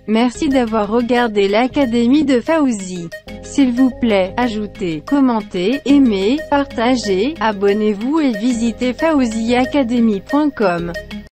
Merci d'avoir regardé l'Académie de Fawzi. S'il vous plaît, ajoutez, commentez, aimez, partagez, abonnez-vous et visitez fawziacademy.com.